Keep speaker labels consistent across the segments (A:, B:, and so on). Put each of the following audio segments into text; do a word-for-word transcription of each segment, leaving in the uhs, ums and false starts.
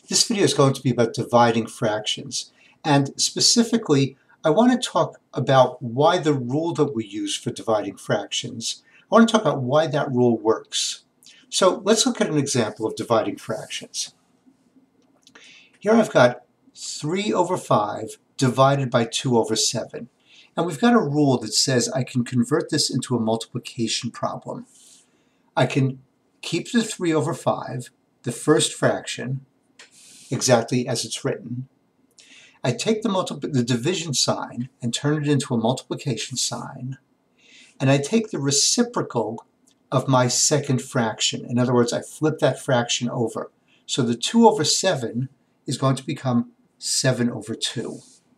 A: This video is going to be about dividing fractions, and specifically I want to talk about why the rule that we use for dividing fractions, I want to talk about why that rule works. So let's look at an example of dividing fractions. Here I've got three over five divided by two over seven, and we've got a rule that says I can convert this into a multiplication problem. I can keep the three over five, the first fraction, exactly as it's written. I take the, multi the division sign and turn it into a multiplication sign, and I take the reciprocal of my second fraction. In other words, I flip that fraction over. So the two over seven is going to become seven over two.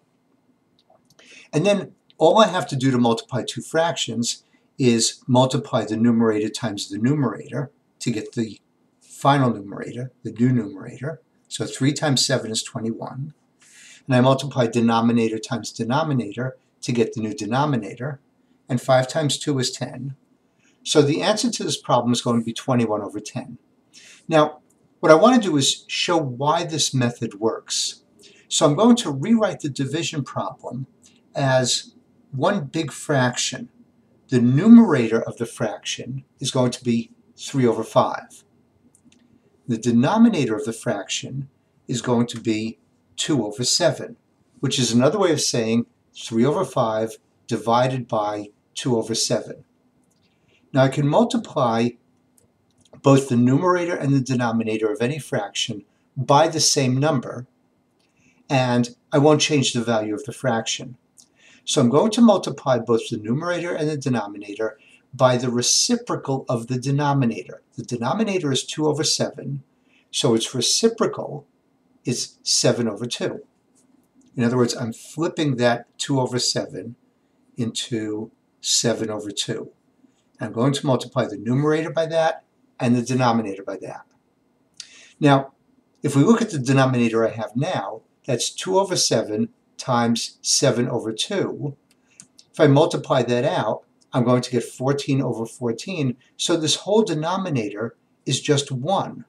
A: And then all I have to do to multiply two fractions is multiply the numerator times the numerator to get the final numerator, the new numerator. So three times seven is twenty-one. And I multiply denominator times denominator to get the new denominator. And five times two is ten. So the answer to this problem is going to be twenty-one over ten. Now, what I want to do is show why this method works. So I'm going to rewrite the division problem as one big fraction. The numerator of the fraction is going to be three over five. The denominator of the fraction is going to be two over seven, which is another way of saying three over five divided by two over seven. Now I can multiply both the numerator and the denominator of any fraction by the same number, and I won't change the value of the fraction. So I'm going to multiply both the numerator and the denominator by the reciprocal of the denominator. The denominator is two over seven, so its reciprocal is seven over two. In other words, I'm flipping that two over seven into seven over two. I'm going to multiply the numerator by that and the denominator by that. Now, if we look at the denominator I have now, that's two over seven times seven over two. If I multiply that out, I'm going to get fourteen over fourteen, so this whole denominator is just one.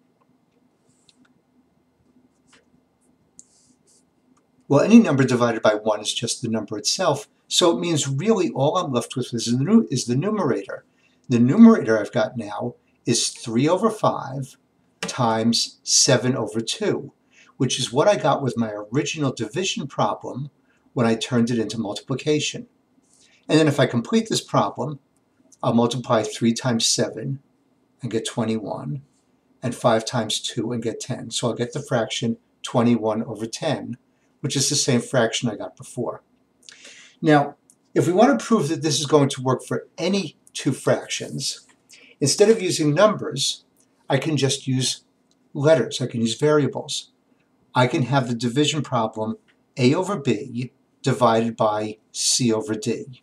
A: Well, any number divided by one is just the number itself, so it means really all I'm left with is the, is the numerator. The numerator I've got now is three over five times seven over two, which is what I got with my original division problem when I turned it into multiplication. And then if I complete this problem, I'll multiply three times seven and get twenty-one, and five times two and get ten. So I'll get the fraction twenty-one over ten, which is the same fraction I got before. Now, if we want to prove that this is going to work for any two fractions, instead of using numbers, I can just use letters. I can use variables. I can have the division problem a over b divided by c over d.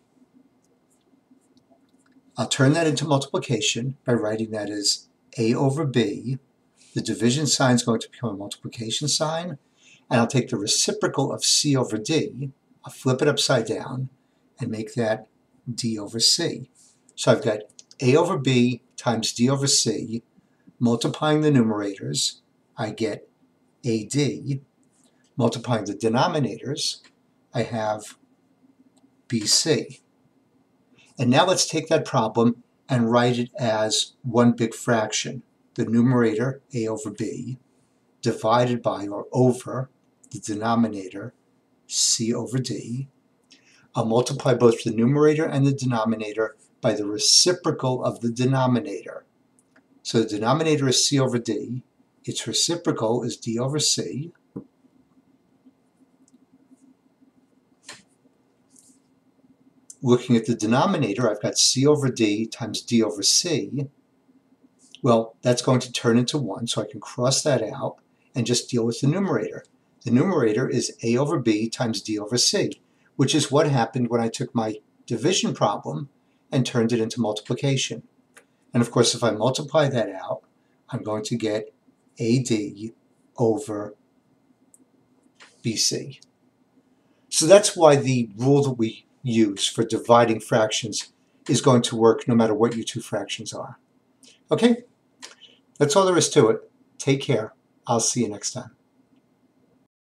A: I'll turn that into multiplication by writing that as a over b. The division sign is going to become a multiplication sign, and I'll take the reciprocal of c over d, I'll flip it upside down, and make that d over c. So I've got a over b times d over c. Multiplying the numerators, I get ad. Multiplying the denominators, I have bc. And now let's take that problem and write it as one big fraction. The numerator, a over b, divided by or over the denominator, c over d. I'll multiply both the numerator and the denominator by the reciprocal of the denominator. So the denominator is c over d. Its reciprocal is d over c. Looking at the denominator, I've got c over d times d over c. Well, that's going to turn into one, so I can cross that out and just deal with the numerator. The numerator is a over b times d over c, which is what happened when I took my division problem and turned it into multiplication. And of course, if I multiply that out, I'm going to get ad over bc. So that's why the rule that we use for dividing fractions is going to work no matter what your two fractions are. Okay? That's all there is to it. Take care. I'll see you next time.